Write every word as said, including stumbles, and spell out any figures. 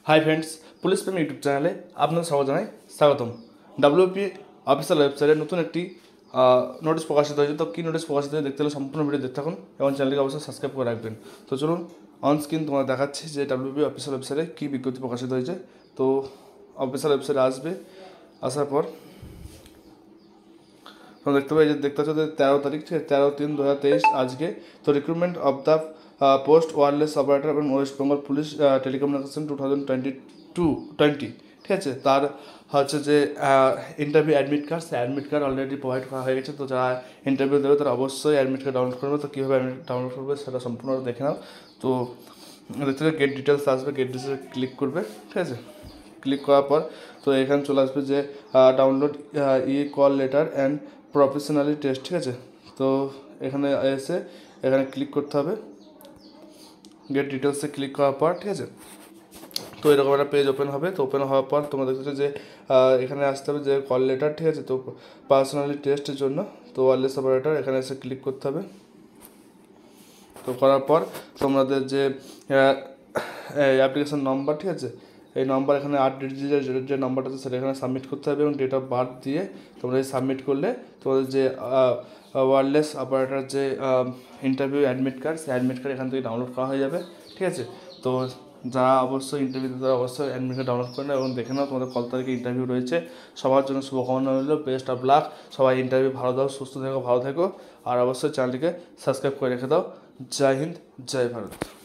High friends, police প্রেমী YouTube চ্যানেলে আপনাদের সবাই জানাই স্বাগতম। ডাব্লিউপি অফিসিয়াল ওয়েবসাইটে নতুন একটি নোটিশ প্রকাশিত হয়েছে। তো কী নোটিশ প্রকাশিত হয়েছে দেখতে হলে সম্পূর্ণ ভিডিও দেখতে থাকুন এবং চ্যানেলটিকে অবশ্যই সাবস্ক্রাইব করে রাখবেন। তো চলুন অন স্ক্রিন তোমার দেখাচ্ছি যে ডাব্লিউপি অফিসিয়াল ওয়েবসাইটে কী বিজ্ঞপ্তি প্রকাশিত হয়েছে। তো অফিসিয়াল ওয়েবসাইটে আসবে, আসার পর তোমরা দেখতে পাই যে দেখতে পাচ্ছ যে তেরো তারিখ, ঠিক আছে, তেরো তিন দু হাজার তেইশ আজকে। তো recruitment of the post wireless operator এবং West Bengal police telecommunication two thousand twenty two twenty ঠিক আছে। তার হচ্ছে যে ইন্টারভিউ অ্যাডমিট কার্ড, সে অ্যাডমিট কার্ড অলরেডি প্রোভাইড করা হয়ে গেছে। তো যারা ইন্টারভিউ দেবে তারা অবশ্যই অ্যাডমিট কার্ড ডাউনলোড করবে। তো কীভাবে অ্যাডমিট ডাউনলোড করবে সেটা সম্পূর্ণ দেখে নাও। তো দেখতে গেট ডিটেলস আসবে, গেট ডিটেলস ক্লিক করবে, ঠিক আছে। ক্লিক করার পর তো এখানে চলে আসবে যে download e call letter and professionally test, ঠিক আছে। তো এখানে এসে এখানে ক্লিক করতে হবে, গেট ডিটেলসে ক্লিক করার পর, ঠিক আছে। তো এরকম একটা পেজ ওপেন হবে। তো ওপেন হওয়ার পর তোমরা দেখতেছো যে এখানে আসতে হবে যে কল লেটার, ঠিক আছে। তো পার্সোনালি টেস্টের জন্য তো ওয়্যারলেস অপারেটর এখানে এসে ক্লিক করতে হবে। তো করার পর তোমাদের যে অ্যাপ্লিকেশন নম্বর, ঠিক আছে, এই নম্বর এখানে আট ডিজিটের যে নম্বরটা আছে সেটা এখানে সাবমিট করতে হবে এবং ডেট অফ বার্থ দিয়ে তোমরা এই সাবমিট করলে তোমাদের যে ওয়্যারলেস অপারেটর যে ইন্টারভিউ অ্যাডমিট কার্ড, সেই অ্যাডমিট কার্ড এখান থেকে ডাউনলোড করা হয়ে যাবে, ঠিক আছে। তো যারা অবশ্যই ইন্টারভিউ দিতে তারা অবশ্যই অ্যাডমিট কার্ড ডাউনলোড করে নাও এবং দেখে নাও তোমাদের কত তারিখে ইন্টারভিউ রয়েছে। সবার জন্য শুভকামনা রইল, বেস্ট অফ লাক। সবাই ইন্টারভিউ ভালো দাও, সুস্থ থেকো, ভালো থেকো, আর অবশ্যই চ্যানেলটিকে সাবস্ক্রাইব করে রেখে দাও। জয় হিন্দ, জয় ভারত।